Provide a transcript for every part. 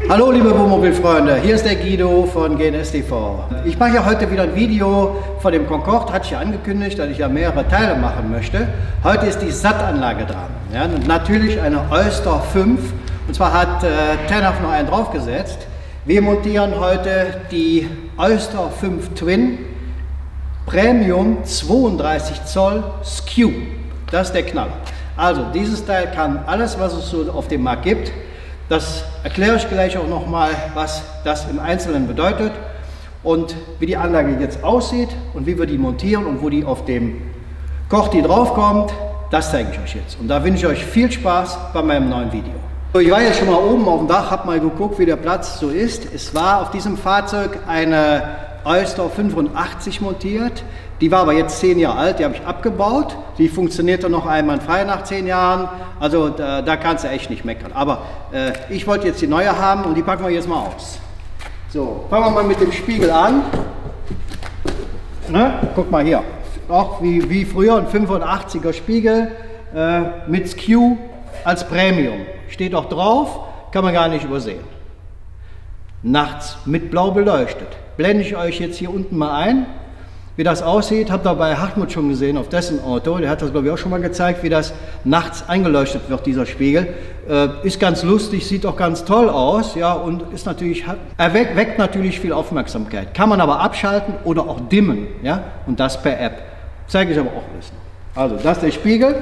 Hallo liebe Wohnmobilfreunde, hier ist der Guido von GNS TV. Ich mache ja heute wieder ein Video von dem Concorde, hatte ich ja angekündigt, dass ich ja mehrere Teile machen möchte. Heute ist die SAT-Anlage dran. Ja, und natürlich eine Oyster 5, und zwar hat Tenhaf noch einen draufgesetzt. Wir montieren heute die Oyster 5 Twin Premium 32 Zoll Skew. Das ist der Knaller. Also dieses Teil kann alles, was es so auf dem Markt gibt. Das erkläre ich gleich auch nochmal, was das im Einzelnen bedeutet und wie die Anlage jetzt aussieht und wie wir die montieren und wo die auf dem Corti draufkommt. Das zeige ich euch jetzt. Und da wünsche ich euch viel Spaß bei meinem neuen Video. So, ich war jetzt schon mal oben auf dem Dach, habe mal geguckt, wie der Platz so ist. Es war auf diesem Fahrzeug eine Oyster 85 montiert. Die war aber jetzt 10 Jahre alt, die habe ich abgebaut. Die funktionierte noch einwandfrei nach 10 Jahren. Also da kannst du echt nicht meckern. Aber ich wollte jetzt die neue haben und die packen wir jetzt mal aus. So, fangen wir mal mit dem Spiegel an. Ne? Guck mal hier. Auch wie früher ein 85er Spiegel mit Skew als Premium. Steht auch drauf, kann man gar nicht übersehen. Nachts mit blau beleuchtet. Blende ich euch jetzt hier unten mal ein, wie das aussieht. Habt ihr bei Hartmut schon gesehen, auf dessen Auto. Der hat das, glaube ich, auch schon mal gezeigt, wie das nachts eingeleuchtet wird, dieser Spiegel. Ist ganz lustig, sieht auch ganz toll aus, ja, und ist natürlich, weckt natürlich viel Aufmerksamkeit. Kann man aber abschalten oder auch dimmen, ja, und das per App. Zeige ich aber auch alles noch. Also, das ist der Spiegel.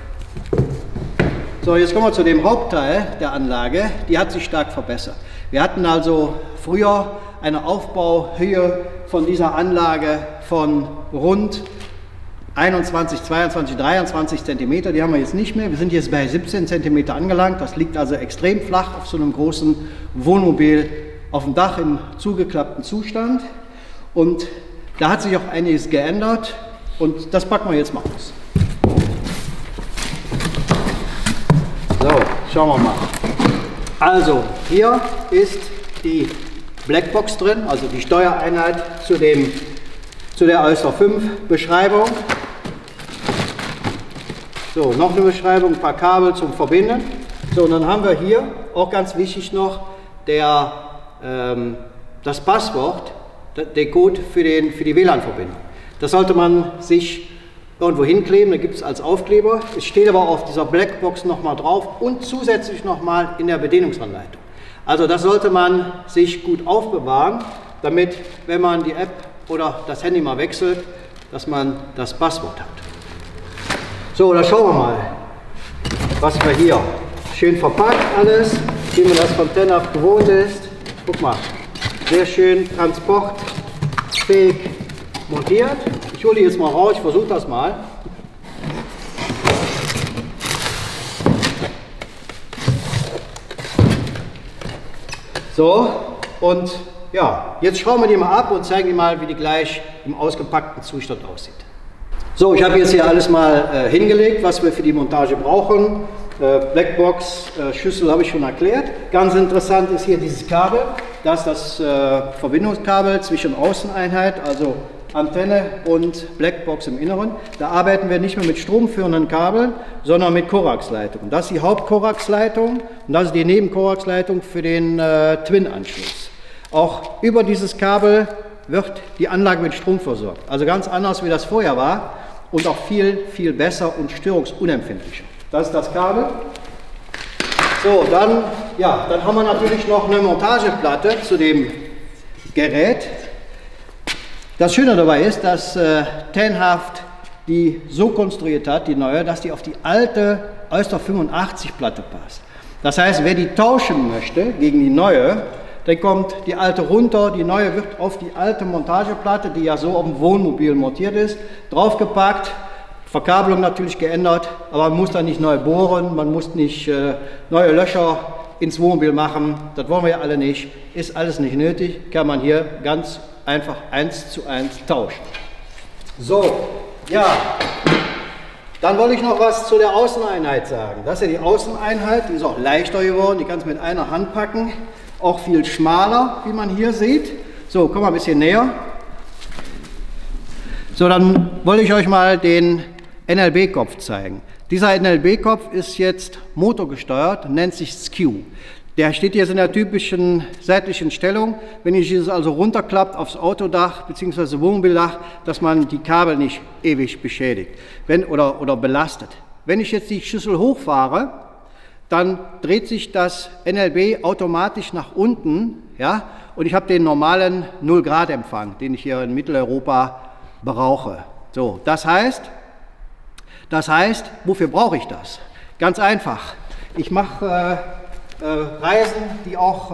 So, jetzt kommen wir zu dem Hauptteil der Anlage. Die hat sich stark verbessert. Wir hatten also früher eine Aufbauhöhe von dieser Anlage von rund 21, 22, 23 cm. Die haben wir jetzt nicht mehr. Wir sind jetzt bei 17 cm angelangt. Das liegt also extrem flach auf so einem großen Wohnmobil auf dem Dach im zugeklappten Zustand. Und da hat sich auch einiges geändert. Und das packen wir jetzt mal aus. So, schauen wir mal. Also, hier ist die Blackbox drin, also die Steuereinheit zu der Oyster 5 Beschreibung. So, noch eine Beschreibung, ein paar Kabel zum Verbinden. So, und dann haben wir hier, auch ganz wichtig noch, das Passwort, der Code für die WLAN-Verbindung. Das sollte man sich irgendwo hinkleben, da gibt es als Aufkleber. Es steht aber auf dieser Blackbox nochmal drauf und zusätzlich nochmal in der Bedienungsanleitung. Also das sollte man sich gut aufbewahren, damit, wenn man die App oder das Handy mal wechselt, dass man das Passwort hat. So, dann schauen wir mal, was wir hier schön verpackt alles, wie man das von Tenhaf gewohnt ist. Guck mal, sehr schön transportfähig montiert. Ich hole die jetzt mal raus, ich versuche das mal. So, und ja, jetzt schauen wir die mal ab und zeigen die mal, wie die gleich im ausgepackten Zustand aussieht. So, ich habe jetzt hier alles mal hingelegt, was wir für die Montage brauchen. Blackbox, Schüssel habe ich schon erklärt. Ganz interessant ist hier dieses Kabel. Das ist das Verbindungskabel zwischen Außeneinheit, also Antenne und Blackbox im Inneren. Da arbeiten wir nicht mehr mit stromführenden Kabeln, sondern mit Coax-Leitungen. Das ist die Haupt-Coax-Leitung und das ist die Neben-Coax-Leitung für den Twin-Anschluss. Auch über dieses Kabel wird die Anlage mit Strom versorgt. Also ganz anders, wie das vorher war und auch viel, viel besser und störungsunempfindlicher. Das ist das Kabel. So, dann haben wir natürlich noch eine Montageplatte zu dem Gerät. Das Schöne dabei ist, dass Tenhaf die so konstruiert hat, die neue, dass die auf die alte Oyster 85 Platte passt. Das heißt, wer die tauschen möchte gegen die neue, dann kommt die alte runter, die neue wird auf die alte Montageplatte, die ja so auf dem Wohnmobil montiert ist, draufgepackt. Verkabelung natürlich geändert, aber man muss da nicht neu bohren, man muss nicht neue Löcher ins Wohnmobil machen. Das wollen wir ja alle nicht. Ist alles nicht nötig, kann man hier ganz einfach 1:1 tauschen. So, ja, dann wollte ich noch was zu der Außeneinheit sagen. Das ist ja die Außeneinheit, die ist auch leichter geworden, die kannst du mit einer Hand packen, auch viel schmaler, wie man hier sieht. So, komm mal ein bisschen näher. So, dann wollte ich euch mal den NLB-Kopf zeigen. Dieser NLB-Kopf ist jetzt motorgesteuert, nennt sich Skew. Der steht jetzt in der typischen seitlichen Stellung. Wenn ich dieses also runterklappt aufs Autodach bzw. Wohnmobildach, dass man die Kabel nicht ewig beschädigt oder belastet. Wenn ich jetzt die Schüssel hochfahre, dann dreht sich das NLB automatisch nach unten, ja, und ich habe den normalen 0-Grad-Empfang, den ich hier in Mitteleuropa brauche. So, das heißt, wofür brauche ich das? Ganz einfach. Ich mache Reisen, die auch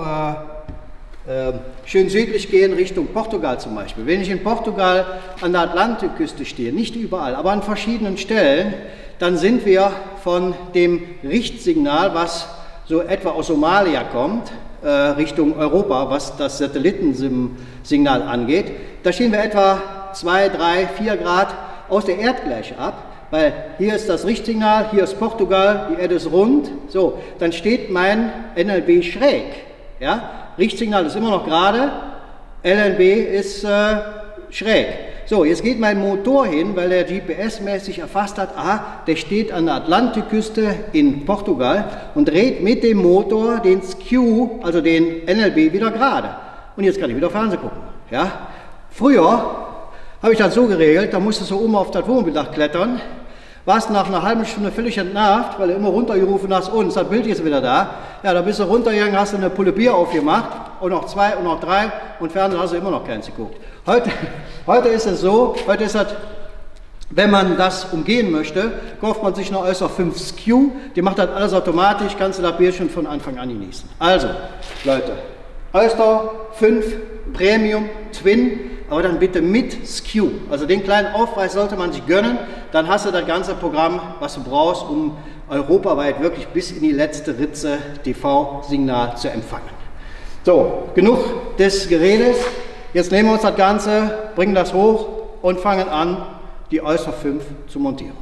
schön südlich gehen, Richtung Portugal zum Beispiel. Wenn ich in Portugal an der Atlantikküste stehe, nicht überall, aber an verschiedenen Stellen, dann sind wir von dem Richtsignal, was so etwa aus Somalia kommt, Richtung Europa, was das Satellitensignal angeht, da stehen wir etwa 2, 3, 4 Grad aus der Erdgleiche ab, weil hier ist das Richtsignal, hier ist Portugal, die Erde ist rund, so, dann steht mein NLB schräg, ja? Richtsignal ist immer noch gerade, LNB ist schräg. So, jetzt geht mein Motor hin, weil der GPS-mäßig erfasst hat, aha, der steht an der Atlantikküste in Portugal und dreht mit dem Motor den Skew, also den NLB, wieder gerade. Und jetzt kann ich wieder Fernsehen gucken. Ja? Früher habe ich das so geregelt, da musstest du oben auf das Wohnmobil klettern, warst nach einer halben Stunde völlig entnervt, weil du immer runtergerufen hast, und das Bild ist wieder da. Ja, da bist du runtergegangen, hast du eine Pulle Bier aufgemacht und noch 2 und noch 3 und Fernsehen hast du immer noch keins geguckt. Heute ist es so, heute ist das, wenn man das umgehen möchte, kauft man sich eine Oyster 5 Skew, die macht das alles automatisch, kannst du das Bier schon von Anfang an genießen. Also, Leute, Oyster 5 Premium Twin, aber dann bitte mit Skew. Also den kleinen Aufpreis sollte man sich gönnen, dann hast du das ganze Programm, was du brauchst, um europaweit wirklich bis in die letzte Ritze TV-Signal zu empfangen. So, genug des Geredes. Jetzt nehmen wir uns das Ganze, bringen das hoch und fangen an, die Oyster 5 zu montieren.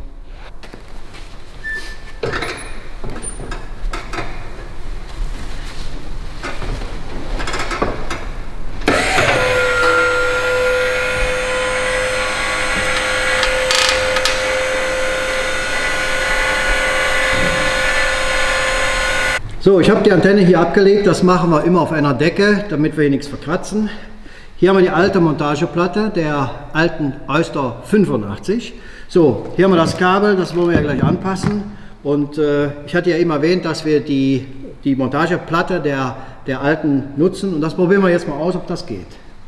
So, ich habe die Antenne hier abgelegt, das machen wir immer auf einer Decke, damit wir hier nichts verkratzen. Hier haben wir die alte Montageplatte der alten Oyster 85. So, hier haben wir das Kabel, das wollen wir ja gleich anpassen. Und ich hatte ja eben erwähnt, dass wir die Montageplatte der alten nutzen. Und das probieren wir jetzt mal aus, ob das geht.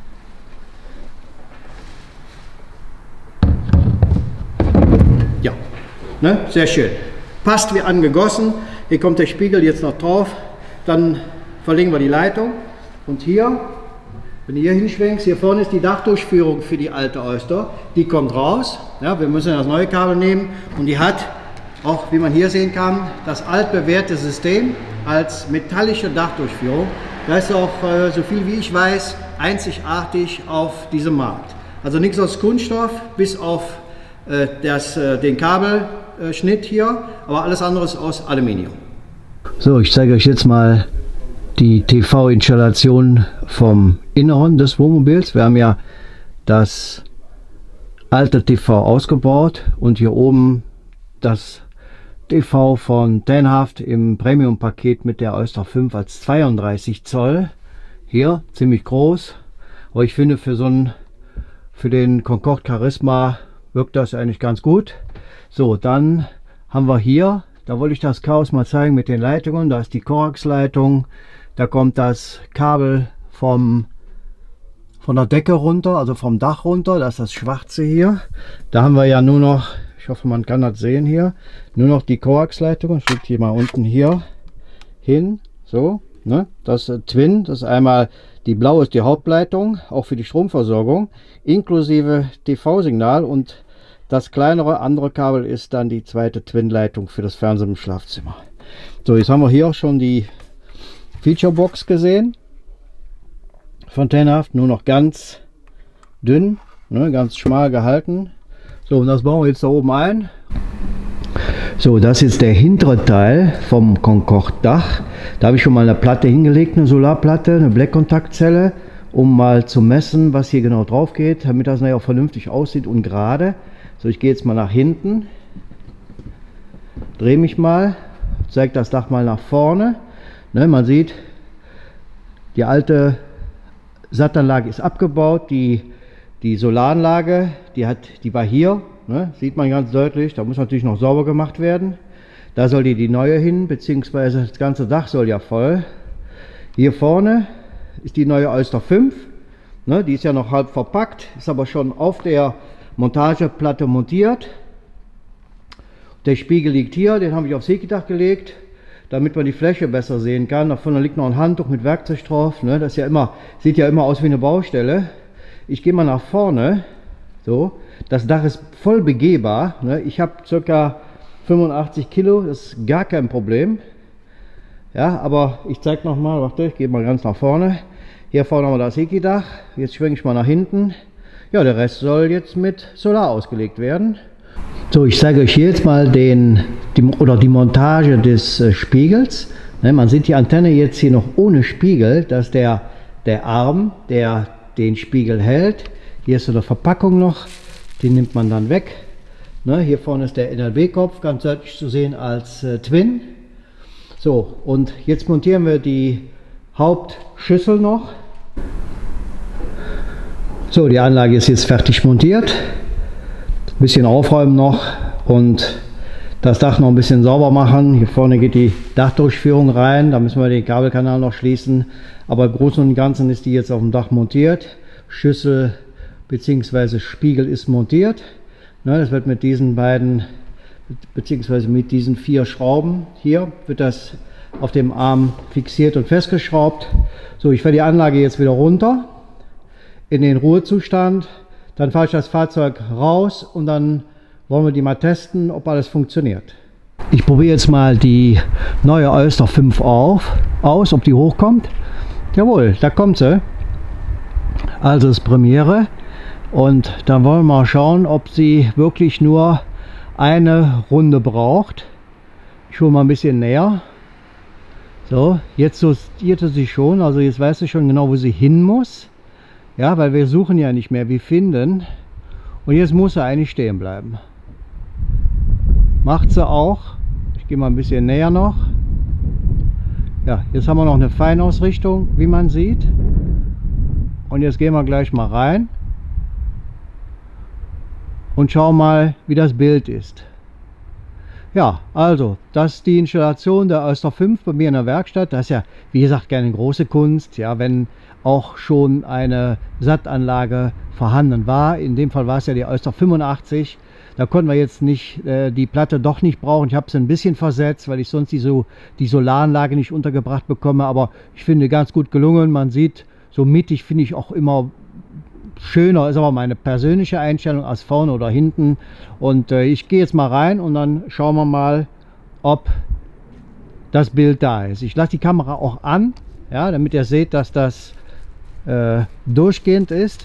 Ja, ne? Sehr schön. Passt wie angegossen. Hier kommt der Spiegel jetzt noch drauf. Dann verlegen wir die Leitung. Und hier, wenn du hier hinschwenkst, hier vorne ist die Dachdurchführung für die alte Oyster. Die kommt raus. Ja, wir müssen das neue Kabel nehmen. Und die hat, auch wie man hier sehen kann, das altbewährte System als metallische Dachdurchführung. Das ist auch, so viel wie ich weiß, einzigartig auf diesem Markt. Also nichts aus Kunststoff, bis auf den Kabelschnitt hier, aber alles andere ist aus Aluminium. So, ich zeige euch jetzt mal die TV-Installation vom Inneren des Wohnmobils. Wir haben ja das alte TV ausgebaut und hier oben das TV von Tenhaft im Premium-Paket mit der Oyster 5 als 32 Zoll. Hier ziemlich groß, aber ich finde für den Concorde Charisma wirkt das eigentlich ganz gut. So, dann haben wir hier, da wollte ich das Chaos mal zeigen mit den Leitungen. Da ist die Coax-Leitung, da kommt das Kabel von der Decke runter, also vom Dach runter, das ist das schwarze hier. Da haben wir ja nur noch, ich hoffe man kann das sehen hier, nur noch die Coax-Leitung. Ich lege die mal unten hier hin, so, ne? Das ist Twin, das ist einmal, die blaue ist die Hauptleitung, auch für die Stromversorgung, inklusive TV-Signal, und das kleinere andere Kabel ist dann die zweite Twin-Leitung für das Fernsehen im Schlafzimmer. So, jetzt haben wir hier auch schon die Featurebox gesehen von Tenhaft, nur noch ganz dünn, ne, ganz schmal gehalten. So, und das bauen wir jetzt da oben ein. So, das ist der hintere Teil vom Concorde Dach. Da habe ich schon mal eine Platte hingelegt, eine Solarplatte, eine Black-Kontaktzelle, um mal zu messen, was hier genau drauf geht, damit das nachher auch vernünftig aussieht und gerade. So, ich gehe jetzt mal nach hinten, drehe mich mal, zeige das Dach mal nach vorne. Ne, man sieht, die alte Sattanlage ist abgebaut, die Solaranlage, die war hier, ne, sieht man ganz deutlich, da muss natürlich noch sauber gemacht werden. Da soll die neue hin, beziehungsweise das ganze Dach soll ja voll. Hier vorne ist die neue Oyster 5, ne, die ist ja noch halb verpackt, ist aber schon auf der Montageplatte montiert. Der Spiegel liegt hier, den habe ich aufs Hekidach gelegt, damit man die Fläche besser sehen kann. Da vorne liegt noch ein Handtuch mit Werkzeug drauf, ne, das ist ja immer, sieht ja immer aus wie eine Baustelle. Ich gehe mal nach vorne, so, das Dach ist voll begehbar, ne, ich habe ca. 85 Kilo, das ist gar kein Problem. Ja, aber ich zeige nochmal, warte, ich gehe mal ganz nach vorne. Hier vorne haben wir das Hekidach, jetzt schwenke ich mal nach hinten. Ja, der Rest soll jetzt mit Solar ausgelegt werden. So, ich zeige euch hier jetzt mal die Montage des Spiegels. Ne, man sieht die Antenne jetzt hier noch ohne Spiegel, dass der Arm, der den Spiegel hält. Hier ist so eine Verpackung noch, die nimmt man dann weg. Ne, hier vorne ist der NLB-Kopf, ganz deutlich zu sehen als Twin. So, und jetzt montieren wir die Hauptschüssel noch. So, die Anlage ist jetzt fertig montiert. Ein bisschen aufräumen noch und das Dach noch ein bisschen sauber machen. Hier vorne geht die Dachdurchführung rein, da müssen wir den Kabelkanal noch schließen. Aber im Großen und Ganzen ist die jetzt auf dem Dach montiert. Schüssel bzw. Spiegel ist montiert. Das wird mit diesen beiden, beziehungsweise mit diesen 4 Schrauben hier, wird das auf dem Arm fixiert und festgeschraubt. So, ich fahre die Anlage jetzt wieder runter in den Ruhezustand. Dann fahre ich das Fahrzeug raus und dann wollen wir die mal testen, ob alles funktioniert. Ich probiere jetzt mal die neue Oyster 5 aus, ob die hochkommt. Jawohl, da kommt sie. Also ist Premiere. Und dann wollen wir mal schauen, ob sie wirklich nur eine Runde braucht. Ich hole mal ein bisschen näher. So, jetzt justierte sie schon, also jetzt weiß sie schon genau, wo sie hin muss. Ja, weil wir suchen ja nicht mehr, wir finden. Und jetzt muss sie eigentlich stehen bleiben. Macht sie auch. Ich gehe mal ein bisschen näher noch. Ja, jetzt haben wir noch eine Feinausrichtung, wie man sieht. Und jetzt gehen wir gleich mal rein. Und schau mal, wie das Bild ist. Ja, also, das ist die Installation der Oyster 5 bei mir in der Werkstatt. Das ist ja, wie gesagt, keine große Kunst. Ja, wenn auch schon eine Sattanlage vorhanden war. In dem Fall war es ja die Oyster 85. Da konnten wir jetzt nicht die Platte doch nicht brauchen. Ich habe sie ein bisschen versetzt, weil ich sonst die Solaranlage nicht untergebracht bekomme. Aber ich finde, ganz gut gelungen. Man sieht, so mittig finde ich auch immer schöner, ist aber meine persönliche Einstellung als vorne oder hinten. Und ich gehe jetzt mal rein und dann schauen wir mal, ob das Bild da ist. Ich lasse die Kamera auch an, ja, damit ihr seht, dass das durchgehend ist.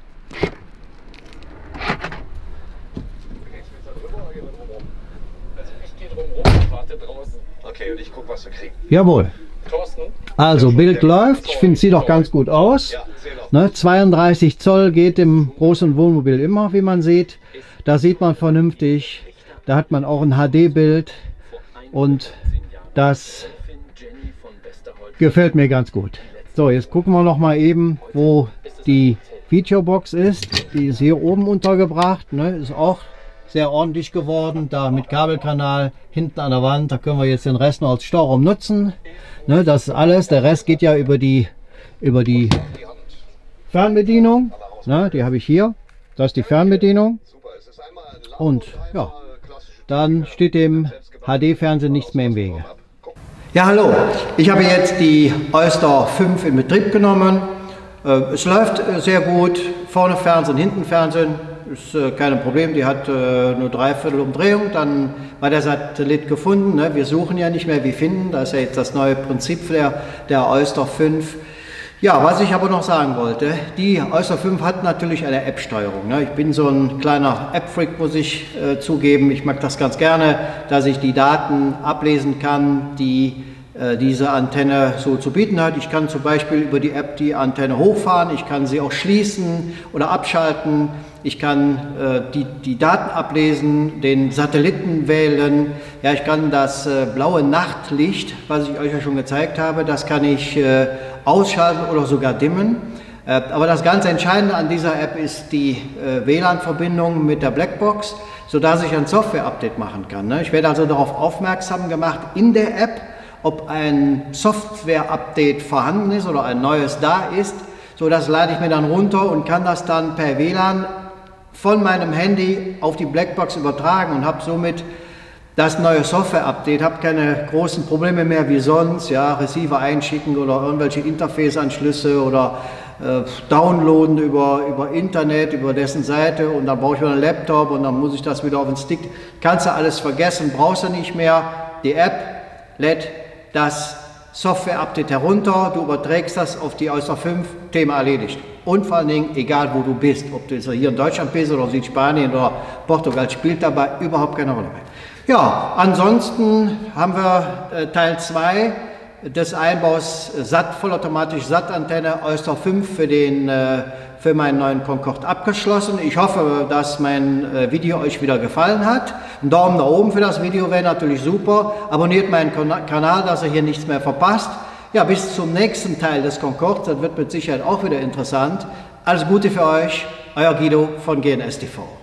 Okay, und ich gucke, was wir kriegen. Jawohl. Also, Bild läuft. Ich finde, es sieht auch ganz gut aus. Ne, 32 Zoll geht im großen Wohnmobil immer, wie man sieht. Da sieht man vernünftig. Da hat man auch ein HD-Bild. Und das gefällt mir ganz gut. So, jetzt gucken wir noch mal eben, wo die Featurebox ist. Die ist hier oben untergebracht. Ne, ist auch sehr ordentlich geworden. Da mit Kabelkanal hinten an der Wand. Da können wir jetzt den Rest noch als Stauraum nutzen. Ne, das ist alles. Der Rest geht ja über die Fernbedienung. Ne, die habe ich hier. Das ist die Fernbedienung. Und ja, dann steht dem HD-Fernsehen nichts mehr im Wege. Ja, hallo. Ich habe jetzt die Oyster 5 in Betrieb genommen. Es läuft sehr gut. Vorne Fernsehen, hinten Fernsehen. Ist kein Problem. Die hat nur 3/4 Umdrehung. Dann war der Satellit gefunden. Ne? Wir suchen ja nicht mehr, wir finden. Das ist ja jetzt das neue Prinzip der Oyster 5. Ja, was ich aber noch sagen wollte, die Oyster 5 hat natürlich eine App-Steuerung. Ne? Ich bin so ein kleiner App-Freak, muss ich zugeben. Ich mag das ganz gerne, dass ich die Daten ablesen kann, die diese Antenne so zu bieten hat. Ich kann zum Beispiel über die App die Antenne hochfahren, ich kann sie auch schließen oder abschalten, ich kann die Daten ablesen, den Satelliten wählen, ja, ich kann das blaue Nachtlicht, was ich euch ja schon gezeigt habe, das kann ich ausschalten oder sogar dimmen. Aber das ganz Entscheidende an dieser App ist die WLAN-Verbindung mit der Blackbox, sodass ich ein Software-Update machen kann. Ich werde also darauf aufmerksam gemacht in der App, ob ein Software-Update vorhanden ist oder ein neues da ist. So, das lade ich mir dann runter und kann das dann per WLAN von meinem Handy auf die Blackbox übertragen und habe somit das neue Software-Update, habe keine großen Probleme mehr wie sonst, ja, Receiver einschicken oder irgendwelche Interface-Anschlüsse oder downloaden über Internet, über dessen Seite und dann brauche ich wieder einen Laptop und dann muss ich das wieder auf den Stick. Kannst du alles vergessen, brauchst du nicht mehr. Die App lädt das Software-Update herunter, du überträgst das auf die Oyster 5, Thema erledigt. Und vor allen Dingen, egal wo du bist, ob du hier in Deutschland bist oder Südspanien oder Portugal, spielt dabei überhaupt keine Rolle mehr. Ja, ansonsten haben wir Teil 2 des Einbaus vollautomatisch SAT-Antenne Oyster 5 für meinen neuen Concorde abgeschlossen. Ich hoffe, dass mein Video euch wieder gefallen hat. Ein Daumen nach oben für das Video wäre natürlich super. Abonniert meinen Kanal, dass ihr hier nichts mehr verpasst. Ja, bis zum nächsten Teil des Concorde, das wird mit Sicherheit auch wieder interessant. Alles Gute für euch, euer Guido von GNS TV.